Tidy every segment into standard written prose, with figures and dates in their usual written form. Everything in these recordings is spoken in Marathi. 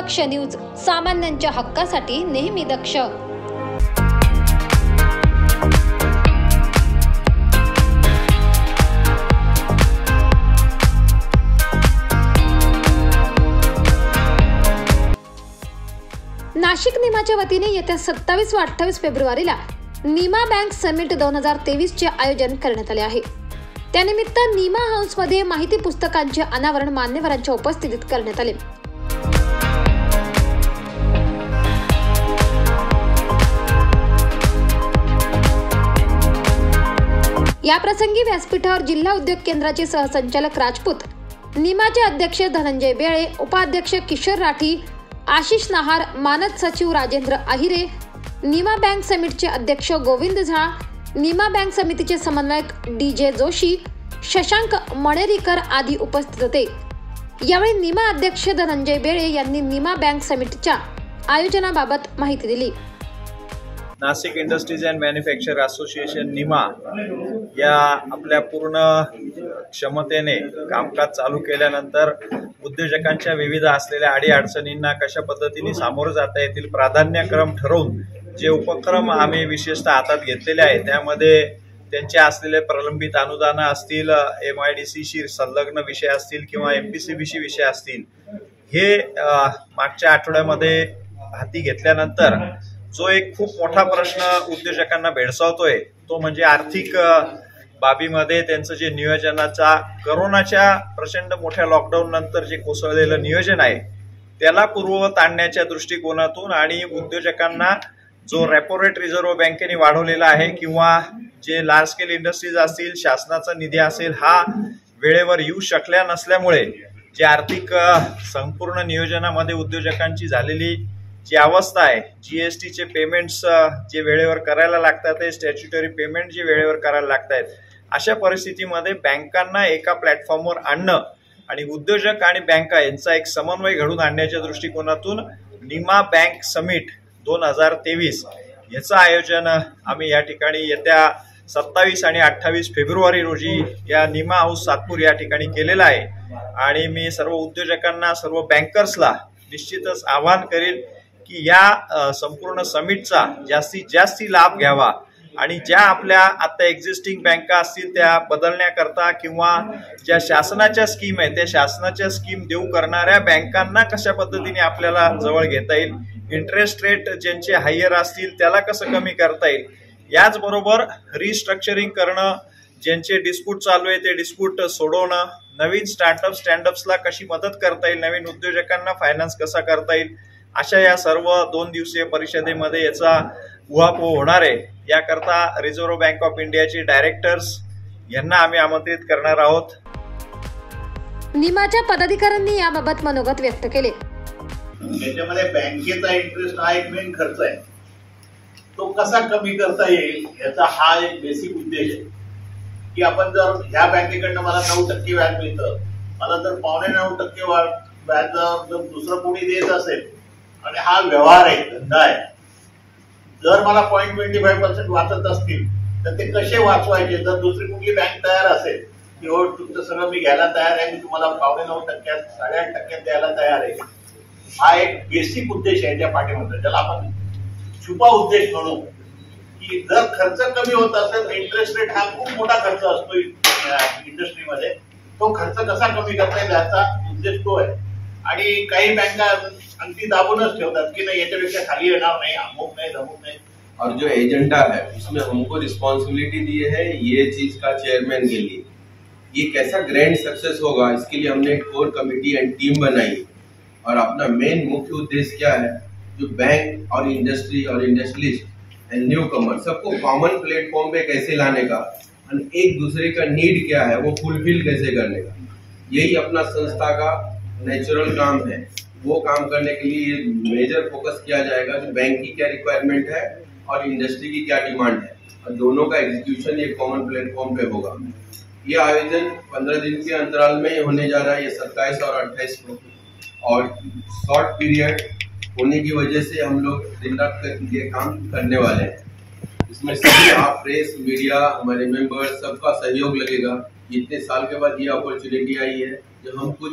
दक्ष न्यूज, सामान्यांच्या हक्कासाठी नेहमी दक्ष. नाशिक निमाच्या वतीने येत्या 27 व 28 फेब्रुवारीला निमा बँक समिट 2023 चे आयोजन करण्यात आले आहे. त्यानिमित्त निमा हाऊसमध्ये माहिती पुस्तकांचे अनावरण मान्यवरांच्या उपस्थितीत करण्यात आले. या प्रसंगी व्यासपीठावर जिल्हा उद्योग केंद्राचे सहसंचालक राजपूत, निमाचे अध्यक्ष धनंजय बेळे, उपाध्यक्ष किशोर राठी, आशिष नहार, मानद सचिव राजेंद्र आहिरे, निमा बँक समिटचे अध्यक्ष गोविंद झा, निमा बँक समितीचे समन्वयक DJ जोशी, शशांक मणेरीकर आदी उपस्थित होते. यावेळी निमा अध्यक्ष धनंजय बेळे यांनी निमा बँक समिटच्या आयोजनाबाबत माहिती दिली. Nashik industries and manufacture association NIMA या आपल्या पूर्ण क्षमतेने कामकाज चालू केल्यानंतर उद्योजकांच्या विविध असलेल्या अडीअडचणींना कशा पद्धतीने सामोरं जाता येतील प्राधान्यक्रम ठरवून जे उपक्रम आम्ही विशेषतः हातात घेतलेले आहेत त्यामध्ये त्यांचे असलेले प्रलंबित अनुदानं असतील, MIDC संलग्न विषय असतील किंवा MPCBC विषय असतील, हे मागच्या आठवड्यामध्ये हाती घेतल्यानंतर जो एक खूप मोठा प्रश्न उद्योजकांना भेडसावतोय तो म्हणजे आर्थिक बाबीमध्ये त्यांचं जे नियोजनाचा करोनाच्या प्रचंड मोठ्या लॉकडाऊन नंतर जे कोसळलेलं नियोजन आहे त्याला पूर्ववत आणण्याच्या दृष्टिकोनातून आणि उद्योजकांना जो रेपो रेट रिझर्व्ह बँकेने वाढवलेला आहे किंवा जे लार्ज स्केल इंडस्ट्रीज असतील, शासनाचा निधी असेल, हा वेळेवर येऊ शकल्या नसल्यामुळे जे आर्थिक संपूर्ण नियोजनामध्ये उद्योजकांची झालेली जी अवस्था आहे, GSTचे पेमेंट्स जे वेळेवर करायला लागतात, ते स्टॅच्युटरी पेमेंट जे वेळेवर करायला लागतात, अशा परिस्थितीमध्ये बँकांना एका प्लॅटफॉर्मवर आणणं आणि उद्योजक आणि बँका यांचा एक समन्वय घडून आणण्याच्या दृष्टिकोनातून निमा बँक समिट 2023 याचं आयोजन आम्ही या ठिकाणी येत्या 27 आणि 28 फेब्रुवारी रोजी या निमा हाऊस सातपूर या ठिकाणी केलेला आहे. आणि मी सर्व उद्योजकांना, सर्व बँकर्सला निश्चितच आवाहन करेल की या संपूर्ण समिटचा जास्तीत जास्त लाभ घ्यावा आणि ज्या आपल्या आता एक्झिस्टिंग बँका असतील त्या बदलण्याकरता किंवा ज्या शासनाच्या स्कीम आहेत त्या शासनाच्या स्कीम देऊ करणाऱ्या बँकांना कशा पद्धतीने आपल्याला जवळ घेता येईल, इंटरेस्ट रेट ज्यांचे हायर असतील त्याला कसं कमी करता येईल, याचबरोबर रिस्ट्रक्चरिंग करणं, ज्यांचे डिस्प्यूट चालू आहे ते डिस्प्यूट सोडवणं, नवीन स्टँडअप्सला कशी मदत करता येईल, नवीन उद्योजकांना फायनान्स कसा करता येईल, अशा या सर्व 2 दिवसीय परिषदेमध्ये याचा उहापोह होणार आहे. याकरता रिझर्व्ह बँक ऑफ इंडियाचे डायरेक्टर्स यांना आम्ही आमंत्रित करणार आहोत. निमाच्या पदाधिकाऱ्यांनी याबाबत मनोगत व्यक्त केले. त्याच्यामध्ये बँकेचा इंटरेस्ट हा एक मेन खर्च आहे, तो कसा कमी करता येईल याचा हा एक बेसिक उद्देश आहे की आपण जर ह्या बँकेकडनं मला 9% व्याज मिळतं, मला जर 9.5% व्याज जर दुसरं कोणी देत असेल आणि हा व्यवहार आहे, धंदा आहे, जर मला 0.25% वाचत असतील तर ते कसे वाचवायचे. जर दुसरी कुठली बँक तयार असेल की हो तुमचं सगळं मी घ्यायला तयार आहे, मी तुम्हाला 9.5%, 8.5% द्यायला तयार आहे, हा एक बेसिक उद्देश आहे त्या पाठीमागे, ज्याला आपण छुपा उद्देश म्हणू की जर खर्च कमी होत असेल, इंटरेस्ट रेट हा खूप मोठा खर्च असतो इंडस्ट्रीमध्ये, तो खर्च कसा कमी करता येईल याचा उद्देश तो आहे. आणि काही बँका अगदी दाबूनच ठेवतात की नाही याच्यापेक्षा खाली येणार नाही, अमुक नाही, धमुक नाही. और जो एजेंडा है उसमें हमको रिस्पॉन्सिबिलिटी दी है ये चीज का चेयरमैन के लिए, ये कैसा ग्रैंड सक्सेस होगा इसके लिए हमने एक कोर कमेटी एंड टीम बनाई. और अपना मेन मुख्य उद्देश्य क्या है, जो बैंक और इंडस्ट्री और इंडस्ट्रियलिस्ट एंड न्यू कमर सबको कॉमन प्लेटफॉर्म पे कैसे लाने का और एक दूसरे का नीड क्या है वो फुलफिल कैसे करने का, यही अपना संस्था का नेचुरल काम है. वो काम करने के लिए मेजर फोकस किया जाएगा कि बैंक की क्या रिक्वायरमेंट है और इंडस्ट्री की क्या डिमांड है, और दोनों का एग्जीक्यूशन ये कॉमन प्लेटफॉर्म पे होगा. ये आयोजन 15 दिन के अंतराल में होने जा रहा है, ये 27 और 28 को, और शॉर्ट पीरियड होने की वजह से हम लोग दिन रात ये काम करने वाले हैं. इसमें सभी आप प्रेस, मीडिया, हमारे मेंबर्स सबका सहयोग लगेगा. इतने साल के बाद ये अपॉर्चुनिटी आई है जो हम कुछ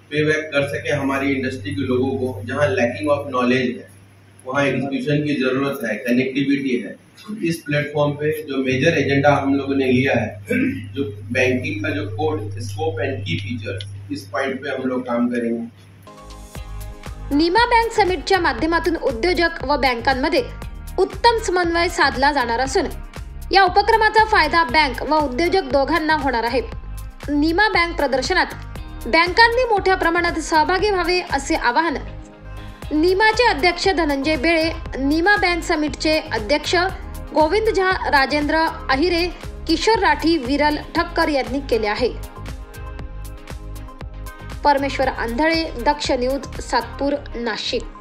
पे बैक कर सके हमारी इंडस्ट्री के लोगों को। जहाँ लैकिंग ऑफ नॉलेज है, वहाँ एग्जीक्यूशन की जरूरत है, कनेक्टिविटी है। इस प्लेटफॉर्म पे जो मेजर एजेंडा हम लोगों ने लिया है, जो बैंकिंग का जो कोड स्कोप एंड की फीचर्स, इस पॉइंट पे हम लोग काम करेंगे। निमा बँक समिटच्या माध्यमातून उद्योजक व बँकांमध्ये उत्तम समन्वय साधला जाणार असून या उपक्रमाचा फायदा बँक व उद्योजक दोघांना होणार आहे। निमा बँक प्रदर्शनात बँकांनी मोठ्या प्रमाणात सहभागी व्हावे असे आवाहन निमाचे अध्यक्ष धनंजय बेळे, निमा बँक समिटचे अध्यक्ष गोविंद झा, राजेंद्र आहिरे, किशोर राठी, विरल ठक्कर यांनी केले आहे। परमेश्वर आंधळे, दक्ष न्यूज, सातपूर, नाशिक।